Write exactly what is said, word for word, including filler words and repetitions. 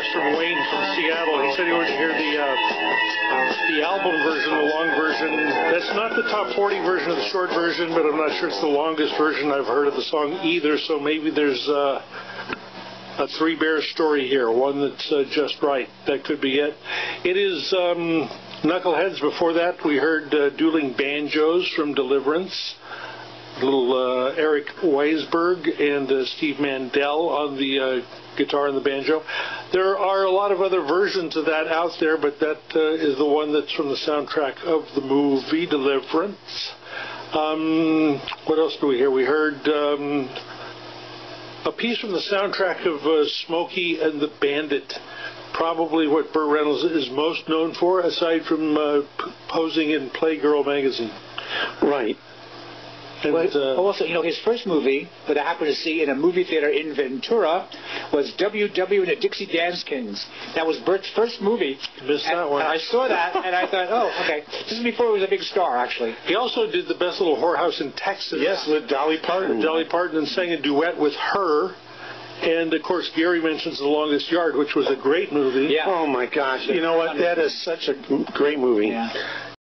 from Wayne from Seattle. He said he wanted to hear the uh, the album version, the long version. That's not the top forty version of the short version, but I'm not sure it's the longest version I've heard of the song either. So maybe there's uh, a Three Bears story here, one that's uh, just right. That could be it. It is um, Knuckleheads. Before that, we heard uh, Dueling Banjos from Deliverance. Little uh, Eric Weisberg and uh, Steve Mandel on the uh, guitar and the banjo. There are a lot of other versions of that out there, but that uh, is the one that's from the soundtrack of the movie Deliverance. Um, what else do we hear? We heard um, a piece from the soundtrack of uh, Smokey and the Bandit. Probably what Burt Reynolds is most known for, aside from uh, p- posing in Playgirl magazine. Right. And, well, uh, also, you know, his first movie that I happened to see in a movie theater in Ventura was W W and the Dixie Dance Kings. That was Bert's first movie. Missed that one. And I saw that, and I thought, oh, okay. This is before he was a big star, actually. He also did The Best Little Whorehouse in Texas. Yes, with Dolly Parton. Dolly Parton, and sang a duet with her. And, of course, Gary mentions The Longest Yard, which was a great movie. Yeah. Oh, my gosh. You know what? That is such a great movie. Yeah.